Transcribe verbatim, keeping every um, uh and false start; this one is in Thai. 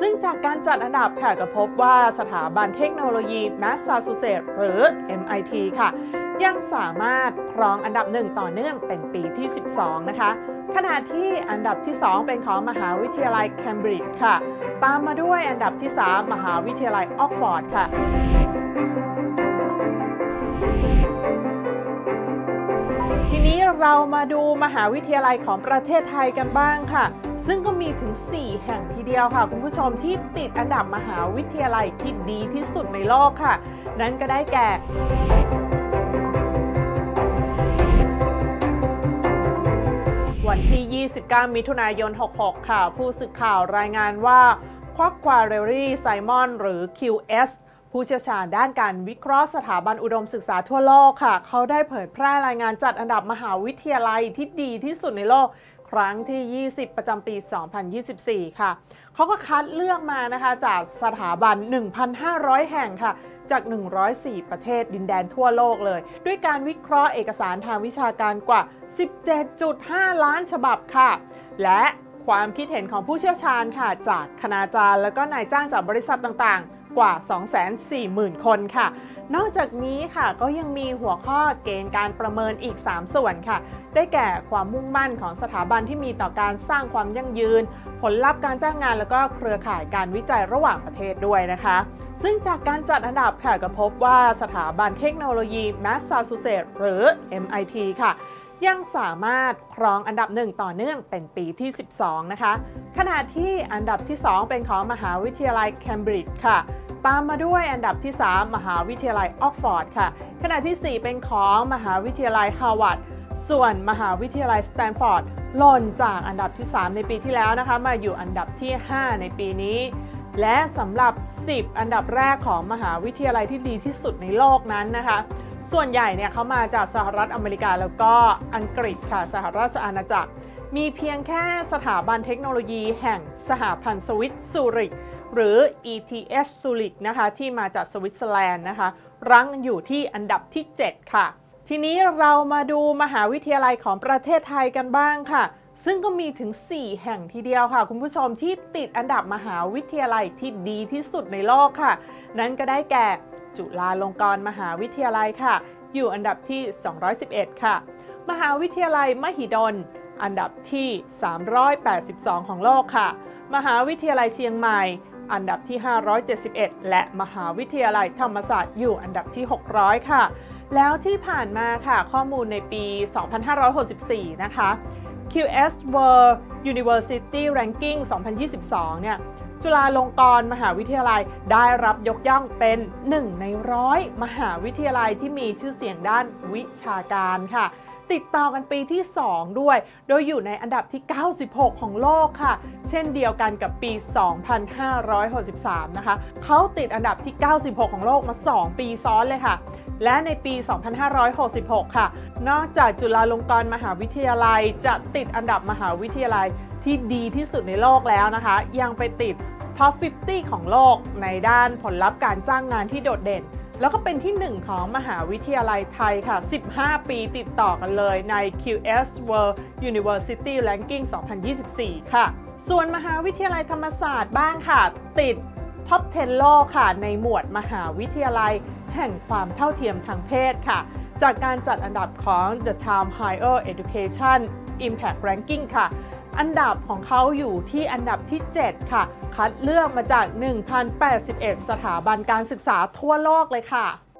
ซึ่งจากการจัดอันดับค่ะก็พบว่าสถาบันเทคโนโลยีแมสซาชูเซตส์หรือ เอ็ม ไอ ที ค่ะยังสามารถครองอันดับหนึ่งต่อเนื่องเป็นปีที่สิบสองนะคะขณะที่อันดับที่สองเป็นของมหาวิทยาลัยเคมบริดจ์ค่ะตามมาด้วยอันดับที่สามมหาวิทยาลัยออกฟอร์ดค่ะทีนี้เรามาดูมหาวิทยาลัยของประเทศไทยกันบ้างค่ะซึ่งก็มีถึงสี่แห่งทีเดียวค่ะคุณผู้ชมที่ติดอันดับมหาวิทยาลัยที่ดีที่สุดในโลกค่ะนั่นก็ได้แก่วันที่ ยี่สิบเก้า มิถุนายน หกหก ค่ะผู้สื่อข่าวรายงานว่าควักควาเรรี่ไซมอนหรือ คิว เอส ผู้เชี่ยวชาญด้านการวิเคราะห์สถาบันอุดมศึกษาทั่วโลกค่ะเขาได้เผยแพร่รายงานจัดอันดับมหาวิทยาลัยที่ดีที่สุดในโลกครั้งที่ ยี่สิบ ประจำปี สองพันยี่สิบสี่ ค่ะเขาก็คัดเลือกมานะคะจากสถาบัน หนึ่งพันห้าร้อย แห่งค่ะจาก หนึ่งร้อยสี่ ประเทศดินแดนทั่วโลกเลยด้วยการวิเคราะห์เอกสารทางวิชาการกว่า สิบเจ็ดจุดห้า ล้านฉบับค่ะและความคิดเห็นของผู้เชี่ยวชาญค่ะจากคณาจารย์และก็นายจ้างจากบริษัทต่างๆกว่า สองแสนสี่หมื่น คนค่ะนอกจากนี้ค่ะก็ยังมีหัวข้อเกณฑ์การประเมินอีกสามส่วนค่ะได้แก่ความมุ่งมั่นของสถาบันที่มีต่อการสร้างความยั่งยืนผลลัพธ์การจ้างงานแล้วก็เครือข่ายการวิจัยระหว่างประเทศด้วยนะคะซึ่งจากการจัดอันดับค่ะก็พบว่าสถาบันเทคโนโลยีแมสซาชูเซตส์หรือ เอ็ม ไอ ที ค่ะยังสามารถครองอันดับหนึ่งต่อเนื่องเป็นปีที่สิบสองนะคะขณะที่อันดับที่สองเป็นของมหาวิทยาลัยเคมบริดจ์ค่ะตามมาด้วยอันดับที่สามมหาวิทยาลัยออกฟอร์ดค่ะขณะที่สี่เป็นของมหาวิทยาลัยฮาร์วาร์ดส่วนมหาวิทยาลัยสแตนฟอร์ดหล่นจากอันดับที่สามในปีที่แล้วนะคะมาอยู่อันดับที่ห้าในปีนี้และสำหรับสิบอันดับแรกของมหาวิทยาลัยที่ดีที่สุดในโลกนั้นนะคะส่วนใหญ่เนี่ยเขามาจากสหรัฐอเมริกาแล้วก็อังกฤษค่ะสหราชอาณาจักรมีเพียงแค่สถาบันเทคโนโลยีแห่งสหพันธ์สวิตซูริกหรือ อี ที เอส ซูริกนะคะที่มาจากสวิตเซอร์แลนด์นะคะรั้งอยู่ที่อันดับที่เจ็ดค่ะทีนี้เรามาดูมหาวิทยาลัยของประเทศไทยกันบ้างค่ะซึ่งก็มีถึงสี่แห่งทีเดียวค่ะคุณผู้ชมที่ติดอันดับมหาวิทยาลัยที่ดีที่สุดในโลกค่ะนั่นก็ได้แก่จุฬาลงกรณ์มหาวิทยาลัยค่ะอยู่อันดับที่สองร้อยสิบเอ็ดค่ะมหาวิทยาลัยมหิดลอันดับที่สามร้อยแปดสิบสองของโลกค่ะมหาวิทยาลัยเชียงใหม่อันดับที่ห้าร้อยเจ็ดสิบเอ็ดและมหาวิทยาลัยธรรมศาสตร์อยู่อันดับที่หกร้อยค่ะแล้วที่ผ่านมาค่ะข้อมูลในปี สองพันห้าร้อยหกสิบสี่ นะคะ คิว เอส World University Ranking สองพันยี่สิบสอง เนี่ยจุฬาลงกรณ์มหาวิทยาลัยได้รับยกย่องเป็นหนึ่งในร้อยมหาวิทยาลัยที่มีชื่อเสียงด้านวิชาการค่ะติดต่อกันปีที่สองด้วยโดยอยู่ในอันดับที่เก้าสิบหกของโลกค่ะเช่นเดียวกันกับปี สองพันห้าร้อยหกสิบสาม นะคะเขาติดอันดับที่เก้าสิบหกของโลกมาสองปีซ้อนเลยค่ะและในปี สองพันห้าร้อยหกสิบหก ค่ะนอกจากจุฬาลงกรณ์มหาวิทยาลัยจะติดอันดับมหาวิทยาลัยที่ดีที่สุดในโลกแล้วนะคะยังไปติดท็อป ห้าสิบ ของโลกในด้านผลลัพธ์การจ้างงานที่โดดเด่นแล้วก็เป็นที่หนึ่งของมหาวิทยาลัยไทยค่ะสิบห้าปีติดต่อกันเลยใน คิว เอส World University Ranking สองพันยี่สิบสี่ ค่ะส่วนมหาวิทยาลัยธรรมศาสตร์บ้างค่ะติดท็อป สิบ โลกค่ะในหมวดมหาวิทยาลัยแห่งความเท่าเทียมทางเพศค่ะจากการจัดอันดับของ The Time Higher Education Impact Ranking ค่ะอันดับของเขาอยู่ที่อันดับที่เจ็ดค่ะคัดเลือกมาจาก หนึ่งพันแปดสิบเอ็ด สถาบันการศึกษาทั่วโลกเลยค่ะ